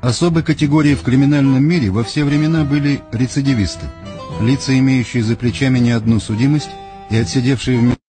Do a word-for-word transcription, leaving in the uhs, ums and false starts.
Особой категорией в криминальном мире во все времена были рецидивисты, лица, имеющие за плечами не одну судимость и отсидевшие в